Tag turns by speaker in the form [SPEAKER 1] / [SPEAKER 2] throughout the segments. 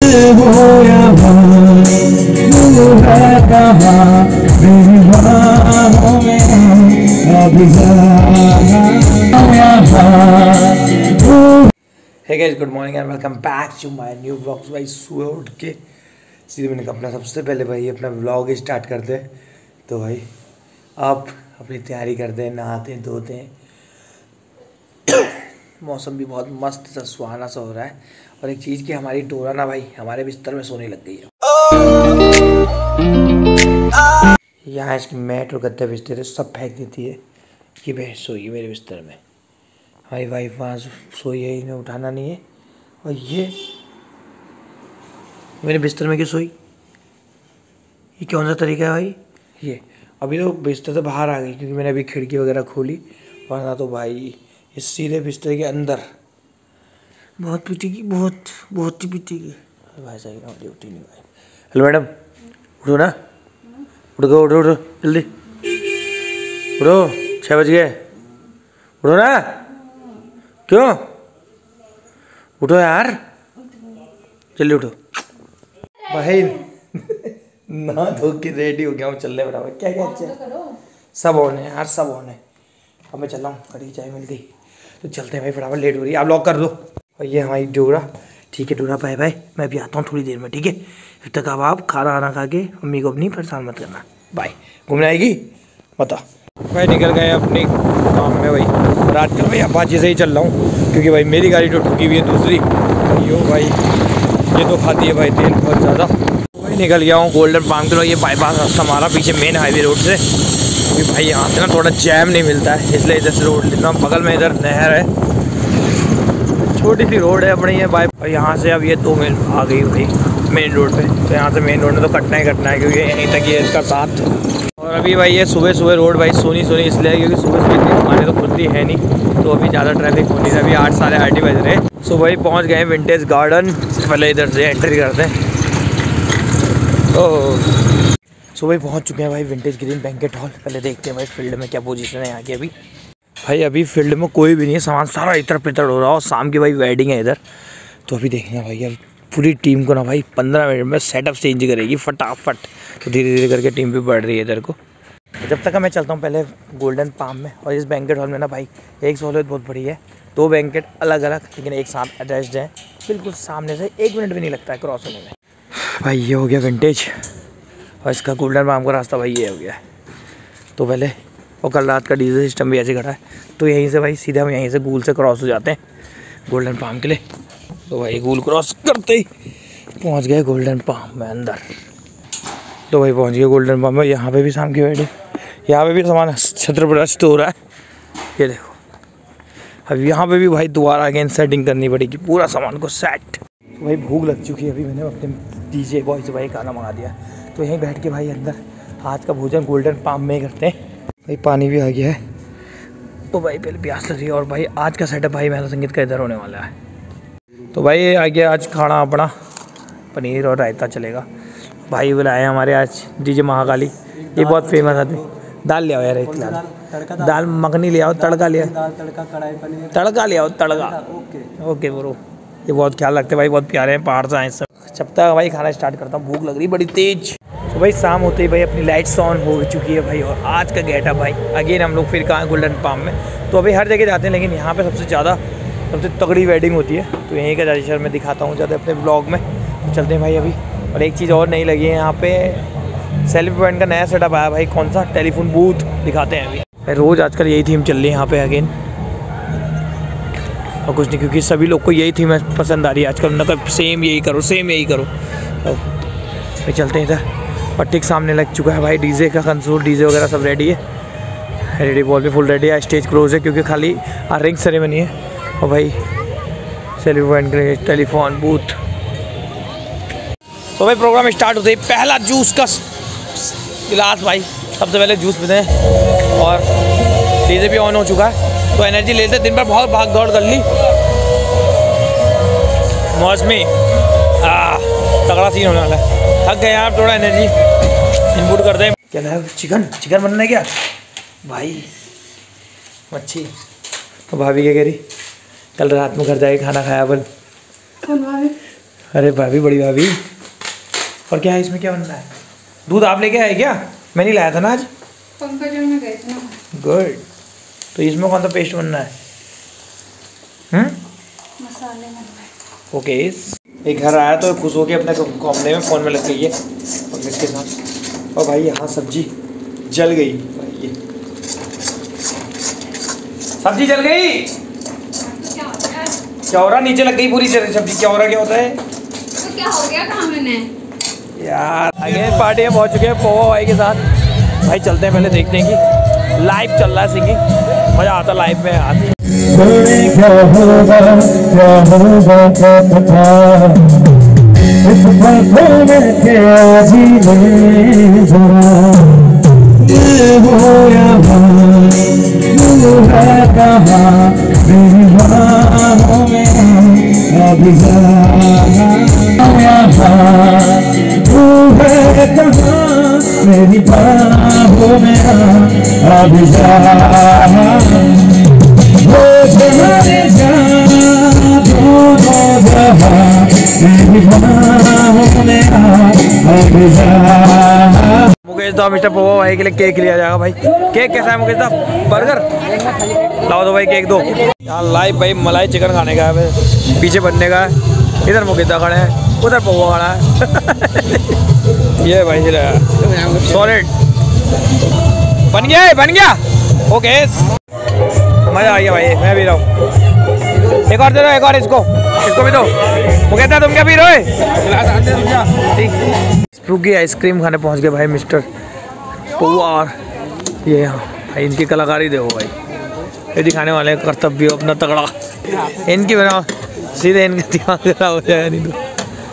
[SPEAKER 1] हो यहाँ दिल है कहाँ मेरी बाहों में अभी hey guys, good morning and welcome back to my new vlogs. भाई सुबह उठ के सीधे मैंने अपना सबसे पहले भाई अपना व्लॉग स्टार्ट करते हैं। तो भाई आप अपनी तैयारी करते हैं, नहाते हैं, धोते हैं। मौसम भी बहुत मस्त सा सुहाना सा हो रहा है। और एक चीज़ कि हमारी डोरा ना भाई हमारे बिस्तर में सोने लग गई है। यहाँ इसकी मैट और गद्दे बिस्तर सब फेंक देती है कि भाई सोइए मेरे बिस्तर में। हमारी वाइफ वहाँ सोई है, इन्हें उठाना नहीं है। और ये मेरे बिस्तर में क्यों सोई? ये कौन सा तरीका है भाई? ये अभी तो बिस्तर से बाहर आ गई क्योंकि मैंने अभी खिड़की वगैरह खोली, वरना तो भाई इस सीधे बिस्तर के अंदर बहुत पीटेगी, बहुत ही पीटेगी भाई। सही ना उठी नहीं भाई। हेलो मैडम, उठो ना, उठो उठो उठो जल्दी उठो, 6 बज गए, उठो ना। क्यों? उठो यार, जल्दी उठो भाई। ना धो के रेडी हो गया हूँ चलने बराबर। क्या क्या अच्छा सब होने यार, सब होने। अब मैं चल रहा हूँ, कड़ी चाय मिल गई तो चलते हैं भाई, फटाफट लेट हो रही है। आप लॉक कर दो। और ये हमारी डोरा, ठीक है डोरा, बाय बाय, मैं भी आता हूँ थोड़ी देर में, ठीक है? जब तक अब आप खाना आना खा के मम्मी को अपनी परेशान मत करना। बाय। घूमने आएगी बता भाई। निकल गए अपने काम में भाई। रात का भाई अपाचे से ही चल रहा हूँ क्योंकि भाई मेरी गाड़ी तो ठुकी हुई है दूसरी। यो भाई ये तो खाती है भाई तेल बहुत ज़्यादा। भाई निकल गया हूँ गोल्डन पाम के लिए। ये बाईपास रास्ता हमारा पीछे मेन हाईवे रोड से, क्योंकि भाई यहाँ से ना थोड़ा जैम नहीं मिलता है, इसलिए इधर से रोड लेता हूँ। बगल में इधर नहर है, छोटी सी रोड है अपनी है भाई। और यहाँ से अब ये 2 मिनट आ गई भाई मेन रोड पे। तो यहाँ से मेन रोड में तो कटना ही कटना है क्योंकि यहीं तक ये इसका साथ। और अभी भाई ये सुबह सुबह रोड भाई सोनी इसलिए क्योंकि सुबह सुबह इतनी दुकानें तो खुलती है नहीं, तो अभी ज़्यादा ट्रैफिक होनी है। अभी 8 साढ़े 8 बज रहे हैं। सो भाई पहुँच गए विंटेज गार्डन। पहले इधर से एंट्री करते हैं। सो भाई पहुँच चुके हैं भाई विंटेज ग्रीन बैंकेट हॉल। पहले देखते हैं भाई फील्ड में क्या पोजीशन है यहाँ की। अभी फील्ड में कोई भी नहीं है, सामान सारा इतर पितर हो रहा है। और शाम की भाई वेडिंग है इधर, तो अभी देखते हैं भाई। अब पूरी टीम को ना भाई 15 मिनट में सेटअप चेंज करेगी फटाफट। तो धीरे धीरे करके टीम भी बढ़ रही है इधर को। जब तक मैं चलता हूँ पहले गोल्डन पाम में। और इस बैंकेट हॉल में ना भाई एक सहूलियत बहुत बड़ी है, 2 बैंकेट अलग अलग लेकिन एक साथ अटैच्ड है, बिल्कुल सामने से 1 मिनट भी नहीं लगता है क्रॉस होने में। भाई ये हो गया विंटेज और इसका गोल्डन पाम का रास्ता भाई ये हो गया है। तो पहले और कल रात का डीजे सिस्टम भी ऐसे खड़ा है, तो यहीं से भाई सीधा हम यहीं से गूल से क्रॉस हो जाते हैं गोल्डन पाम के लिए। तो भाई गूल क्रॉस करते ही पहुंच गए गोल्डन पाम में अंदर। तो भाई पहुंच गए गोल्डन पाम में। यहाँ पे भी शाम की वेडिंग, यहाँ पे भी सामान छत्रप्रस्त हो रहा है, ये देखो। अब यहाँ पे भी भाई दोबारा अगेन सेटिंग करनी पड़ेगी पूरा सामान को सेट। तो भाई भूख लग चुकी है, अभी मैंने अपने डीजे बॉय से भाई खाना मंगा दिया। तो यहीं बैठ के भाई अंदर आज का भोजन गोल्डन पाम में करते हैं। भाई पानी भी आ गया है, तो भाई पहले प्यास लग रही है। और भाई आज का सेटअप भाई महिला संगीत का इधर होने वाला है। तो भाई आ गया आज खाना अपना, पनीर और रायता चलेगा। भाई बुलाए हमारे आज डीजे महाकाली, ये बहुत फेमस आदमी। दाल ले आओ यार, एक दाल मखनी ले आओ, तड़का ले आओ, तड़का ले आओ, तड़का। ओके ब्रो, ये बहुत ख्याल रखते भाई, बहुत प्यारे हैं, पहाड़ से आए सब। जब तक भाई खाना स्टार्ट करता हूँ, भूख लग रही बड़ी तेज। तो भाई शाम होते ही भाई अपनी लाइट्स ऑन हो चुकी है भाई। और आज का गेटअप भाई अगेन हम लोग फिर कहाँ गोल्डन पाम में। तो अभी हर जगह जाते हैं लेकिन यहाँ पे सबसे तगड़ी वेडिंग होती है, तो यहीं का ज़्यादा मैं दिखाता हूँ ज़्यादा अपने ब्लॉग में। तो चलते हैं भाई अभी। और एक चीज़ और नहीं लगी है यहाँ पे, सेल्फी पॉइंट का नया सेटअप आया भाई। कौन सा? टेलीफोन बूथ दिखाते हैं अभी भाई। रोज़ आजकल यही थीम चल रही है यहाँ पे अगेन, और कुछ नहीं, क्योंकि सभी लोग को यही थीम पसंद आ रही है आजकल। मतलब सेम यही करो, सेम यही करो। तो चलते हैं इधर। और ठीक सामने लग चुका है भाई डीजे का कंसोल, डीजे वगैरह सब रेडी है। रेडी बॉल भी फुल रेडी है। स्टेज क्लोज है क्योंकि खाली रिंग सेरेमनी है। और भाई सेल्फी पॉइंट के लिए टेलीफोन बूथ। तो भाई प्रोग्राम स्टार्ट होते ही पहला जूस का गिलास भाई, सबसे पहले जूस पीते हैं। और डीजे भी ऑन हो चुका है, तो एनर्जी लेते। दिन भर बहुत भाग दौड़ कर ली, मौसमी तगड़ा सीन होने वाला है। थक गए आप, थोड़ा एनर्जी इनपुट करते हैं। क्या है? चिकन बनना है क्या भाई? मच्छी। तो भाभी क्या कह रही? कल रात में घर जाके खाना खाया अपन। अरे भाभी, बड़ी भाभी, और क्या है इसमें, क्या बनना है? दूध आप लेके आए क्या? मैं नहीं लाया था ना आज।
[SPEAKER 2] पंकज में गए थे ना।
[SPEAKER 1] गुड। तो इसमें कौन सा पेस्ट बनना है?
[SPEAKER 2] मसाले बनना है।
[SPEAKER 1] ओके। एक घर आया तो खुश हो के अपने कमरे में फ़ोन में लग गई है और इसके साथ। और भाई यहाँ सब्जी जल गई। ये सब्जी जल गई। क्या हो रहा? नीचे लग गई पूरी सब्जी। क्या हो रहा? क्या होता है?
[SPEAKER 2] तो क्या हो गया? कहाँ मैंने
[SPEAKER 1] यार आगे पार्टी में पहुँच चुके हैं पोवा भाई के साथ। भाई चलते हैं, पहले देखते हैं कि लाइव चल रहा है सिंगिंग। मज़ा आता लाइव में यार।
[SPEAKER 3] मेरी बाहों में अब
[SPEAKER 1] मुकेश दा मिस्टर पोवा भाई के लिए केक लिया जाएगा। भाई केक कैसा है मुकेश दा? बर्गर लाओ दो भाई, केक दो। यहाँ लाइव भाई मलाई चिकन खाने का है, पीछे बनने का है। इधर मुकेश दा खड़े हैं, उधर पोवा खड़ा है। ये भाई सॉलिड बन गया है, बन गया। ओके मज़ा आ गया भाई, मैं भी रहा हूँ। एक और दे दो, एक और इसको भी दो। मुकेश दा तुम क्या पी रहे हो? स्प्रूकी आइसक्रीम खाने पहुंच गए भाई मिस्टर पोवा। ये यहाँ भाई इनकी कलाकारी देखो भाई, ये दिखाने वाले कर्तव्य अपना तगड़ा। इनकी बना सीधे इनका दिमाग खराब हो जाएगा नहीं तो।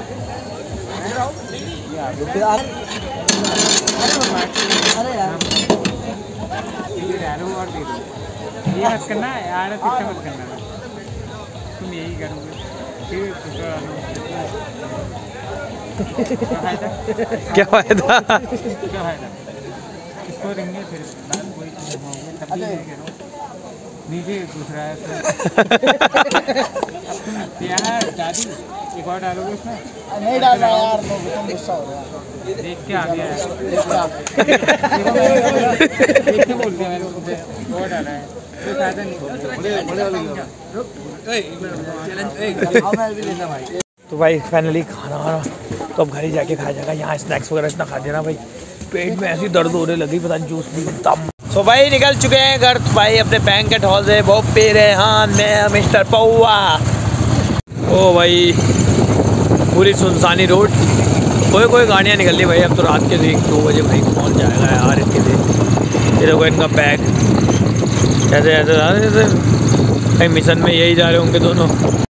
[SPEAKER 4] ये मत करना यार, मत करना, तुम यही करोगे
[SPEAKER 1] क्या फायदा?
[SPEAKER 4] क्या फायदा? इसको देंगे फिर कोई तब नीचे दूसरा है तो यार दादी एक और डालोगे उसमें?
[SPEAKER 5] नहीं डाल रहा यार, तुम गुस्सा हो रहा।
[SPEAKER 4] देख के आ गया है, देख के बोल दिया मैंने उसको और डाला है, कोई फायदा नहीं।
[SPEAKER 1] तो भाई फाइनली खाना तो अब घर ही जाके खाया जाएगा। यहाँ स्नैक्स वगैरह इतना खा देना भाई, पेट में ऐसी दर्द होने लगी, पता नहीं जूस भी दम। तो भाई निकल चुके हैं घर भाई अपने बैंकेट हॉल से। बहुत पी रहे हैं हाँ मैं मिस्टर पोवा। ओ भाई पूरी सुनसानी रोड, कोई गाड़ियाँ निकल रही भाई। अब तो रात के 2 बजे भाई पहुँच जाएगा यार इनके लिए। ये देखो इनका बैग ऐसे कहीं मिशन में यही जा रहे होंगे दोनों।